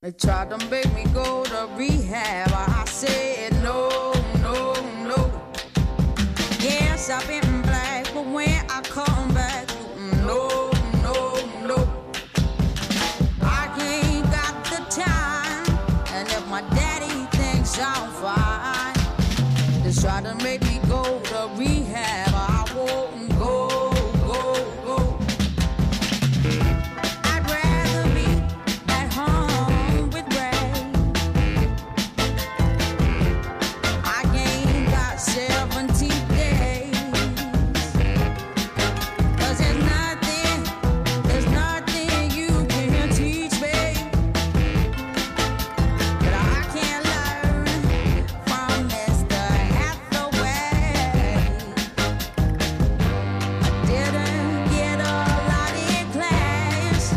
They tried to make me go to rehab. I said no, no, no. Yes, I've been black, but when I come back, no, no, no. I ain't got the time, and if my daddy thinks I'm fine, they try to make me go to rehab. I won't go. I'd rather be at home with Ray. I ain't got 70 days. 'Cause there's nothing you can teach me that I can't learn from Mr. Hathaway. I didn't get a lot in class,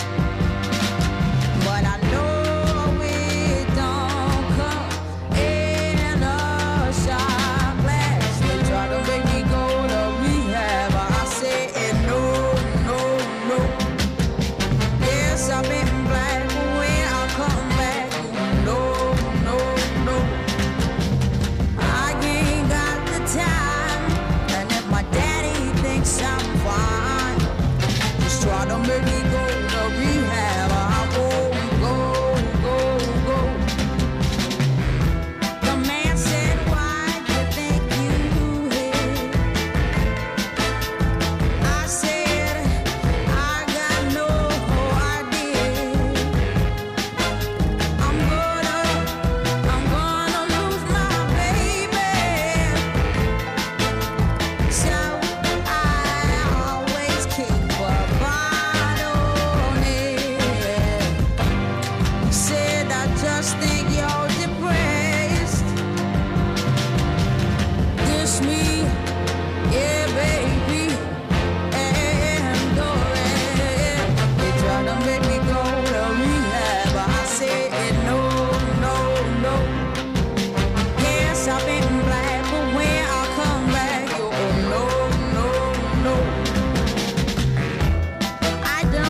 but I know it don't come in a shot glass. They try to make me go to rehab. I said no, no, no. Yes, I've been black, but when I come back, no, no, no. I ain't got the time, and if my daddy thinks I'm fine, just try to make me go